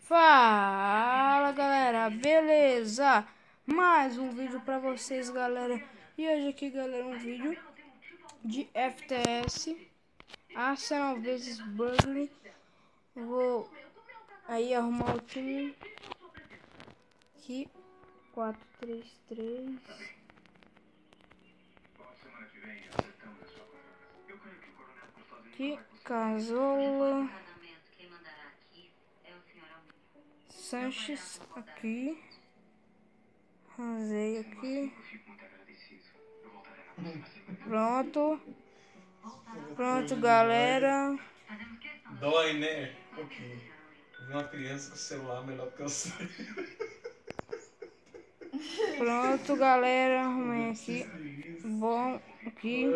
Fala galera, beleza? Mais um vídeo pra vocês, galera. E hoje aqui, galera, um vídeo de FTS Arsenal vs Burnley. Eu vou aí arrumar o time aqui. 4-3-3. Aqui, Cazorla, Sanches aqui, Ranzei aqui. Pronto, galera. Dói, né? Ok. Vi uma criança com celular melhor que eu sei. Pronto, galera. Arrumei aqui. Bom, aqui.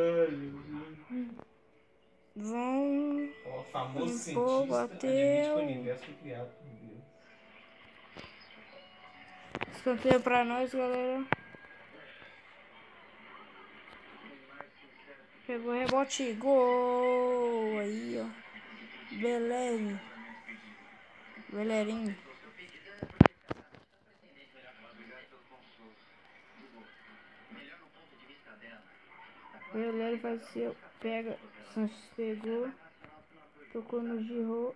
Vão. O famoso Limpou, cientista admite que o bateu. universo foi criado por Deus. Escanteio pra nós, galera. Pegou rebote. Gol! Aí, ó. Beleza. Galerinho. Beleza, vai ser. Pega. Sanches pegou. Tocou no Giroud.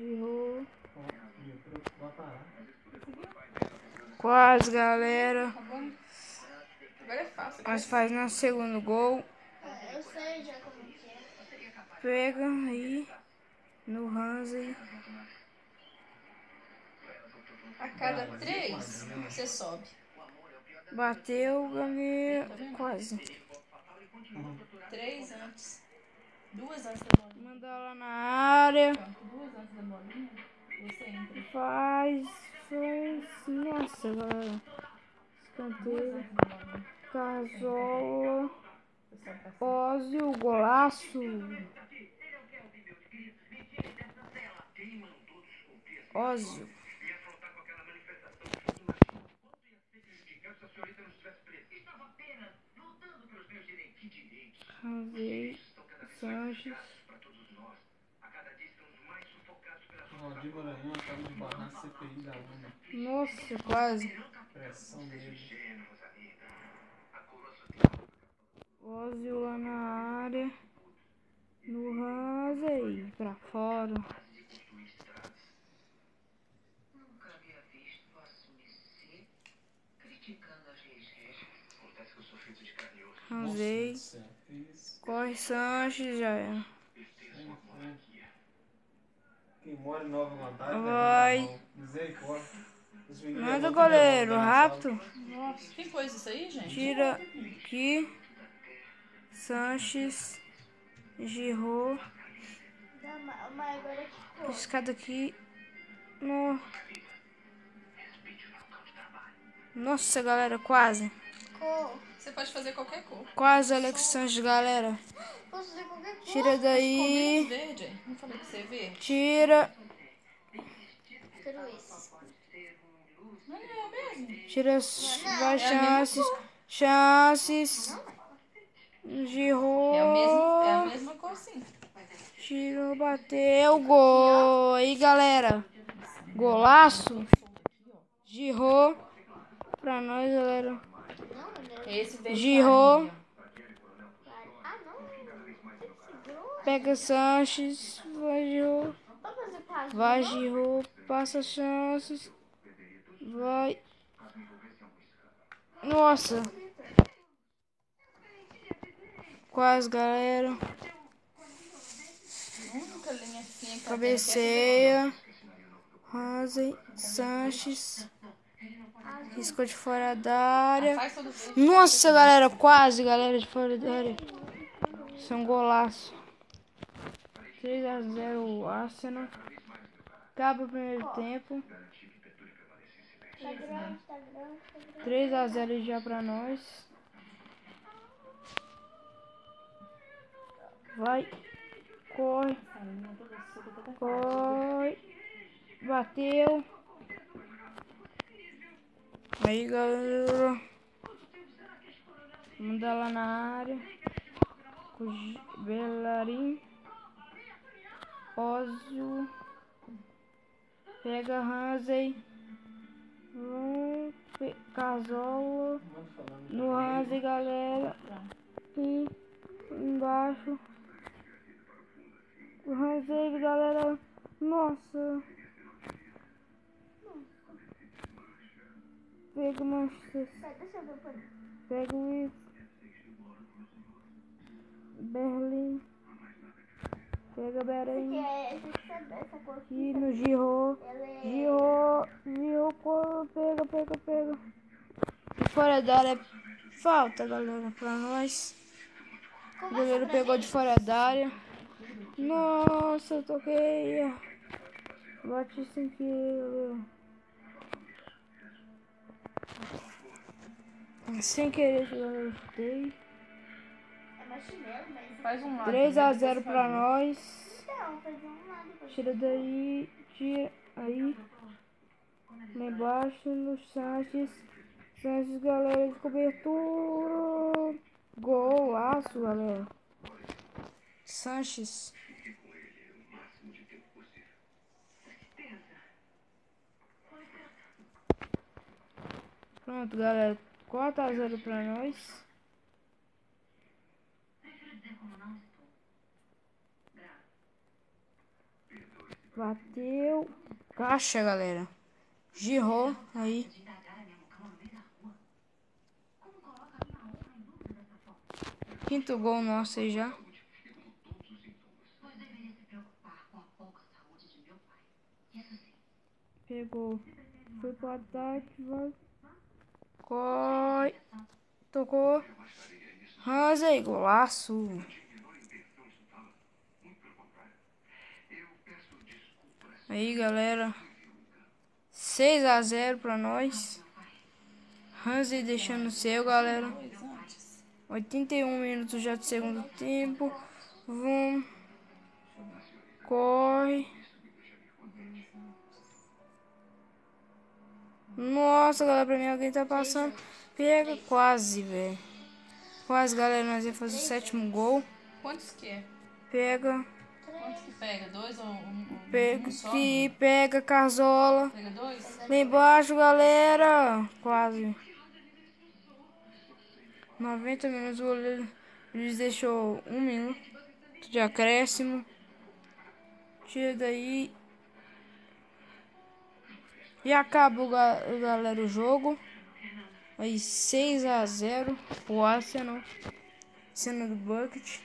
Quase, galera. Agora é fácil. Mas faz no segundo gol. Eu sei já como que é. Pega aí. No Hansen. A cada 3, você sobe. Bateu, galera. Quase. 3 antes. 2 antes da bolinha. Manda lá na área. 2 antes da bolinha, você entra. Faz. Nossa, galera. Escanteio. Casola. Ózio, golaço. Ózio. Ranzei. Sanches. Valdir Maranhão acaba de barrar a CPI da ONU. Nossa, quase. Pressão dele. Ózio lá na área. No Hanzei. Pra fora. Nunca havia visto Vossa Mercê criticando as leis. Acontece que eu sou feito de carne e osso. Ranzei. Nossa do céu, que isso? Corre, Sanches, já é. Quem mora em Nova Vantagem Vai. levanta a mão. Misericórdia. Os meninos Manda, levantam goleiro, tudo a mão rápido. Nossa, quem pôs isso aí, gente? Tira aqui. Sanches. Giroud. Mas agora que cor? Escada aqui. No... Nossa, galera, quase. Cor. Você pode fazer qualquer cor. Quase, Alex Sanches, galera. Posso fazer qualquer cor? Tira daí. Menos verde. Não falei que você é verde? Tira. Quero esse. Não é mesmo? Tira. Vai, chances. Chances. Giroud. É a mesma cor, sim. Tirou, bateu, gol. Aí, galera. Golaço. Giroud. Pra nós, galera. Esse verde. Giroud. Ah, não. Pega Sanches. Vai, Giroud. Vai, Giroud. Passa chances. Vai. Nossa. Quase, galera. Única linha assim. Cabeceia. Hansen. Sanches. Riscou de fora da área. Nossa, galera. Quase, galera, de fora da área. Isso é um golaço. 3-0 Arsenal. Acaba o primeiro tempo. 3-0 já pra nós. Vai. Corre. Corre. Bateu. Aí, galera. Manda lá na área. Com Bellerin. Ózio. Pega Hansley. Casola. No Hansley, galera. E embaixo. O Hansley, galera. Nossa. Pega o Manchester. Pega o Berlim. Pega Berlim. E no Giroud. Giroud. Pega. E fora da área. Falta, galera, pra nós. O goleiro pegou de fora da área. Nossa, eu toquei. Bate sem querer. Sem querer, galera. Chutei. Faz um lado. 3-0 pra nós. Tira daí. Tira aí. Lá embaixo no Sanches. Sanches, galera, de cobertura. Golaço, galera. Sanches. Pronto, galera. 4-0 pra nós. Bateu. Caixa, galera. Giroud aí. Quinto gol nosso aí já. Pegou. Foi pro ataque. Vai. Coi. Tocou. Hansley. Golaço. Aí, galera. 6-0 pra nós. Hansley deixando o seu, galera. 81 minutos já de segundo tempo. Vamos. Corre. Nossa, galera, pra mim alguém tá passando. Pega quase, velho. Quase, galera, nós ia fazer o 7º gol. Quantos que é? Pega. Quantos que pega? 2 ou um? Pega Um só? aqui, pega Casola. Pega 2? Lá embaixo, galera. Quase. 90 minutos, o goleiro eles deixou 1 minuto de acréscimo. Tira daí. E acabou, galera, o jogo. Aí 6-0 o Arsenal. Cena do Bucket.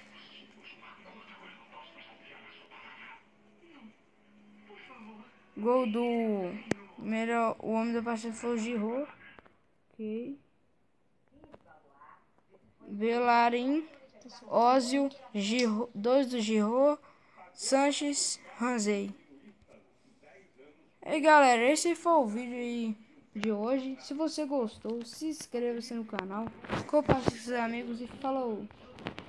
Gol do melhor, o homem da partida foi o Giroud. Ok. Bellerin, Ozil, 2 do Giroud, Sanches, Hansley. E galera, esse foi o vídeo aí de hoje. Se você gostou, se inscreva-se no canal, compartilhe com seus amigos e falou!